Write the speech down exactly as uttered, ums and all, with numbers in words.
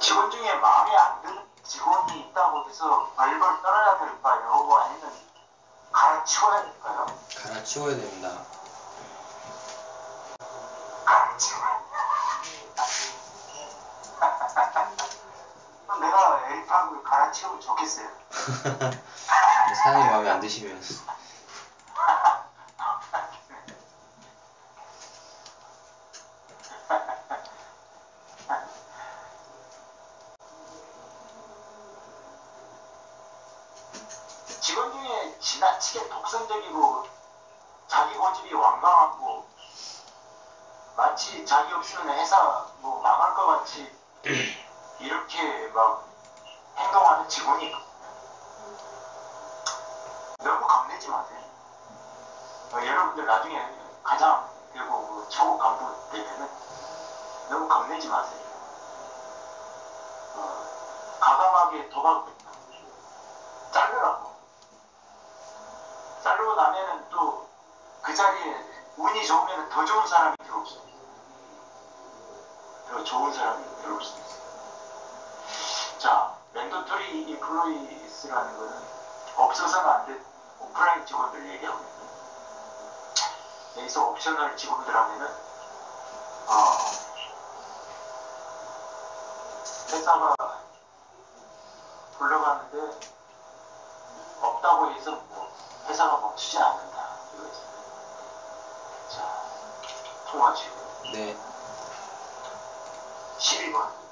직원 중에 마음에 안 드는 직원이 있다고 해서 벌벌 떨어야 될까요? 아니면 갈아치워야 될까요? 갈아치워야 됩니다. 갈아치워야 내가 에릭하고 갈아치우면 좋겠어요. 사장님 마음에 안 드시면 직원 중에 지나치게 독선적이고 자기 고집이 완강하고 마치 자기 없으면 회사 뭐 망할 것 같이 이렇게 막 행동하는 직원이 너무 겁내지 마세요. 어, 여러분들 나중에 가장 그리고 그 초급 간부 되면은 너무 겁내지 마세요. 어, 과감하게 도박 자르라고. 자르고 나면은 또 그 자리에 운이 좋으면 더 좋은 사람이 들어올 수 있어요. 더 좋은 사람이 들어올 수 있어요. 자, 맨더토리 인플루이스라는 거는 없어서는 안 될 오프라인 직원들 얘기하고 있는데 여기서 옵셔널 직원들 하면은 어, 회사가 굴러가는데 없다고 해서 뭐 회사가 멈추지 않는다. 이거지. 자, 통화지고. 네. 십이 번.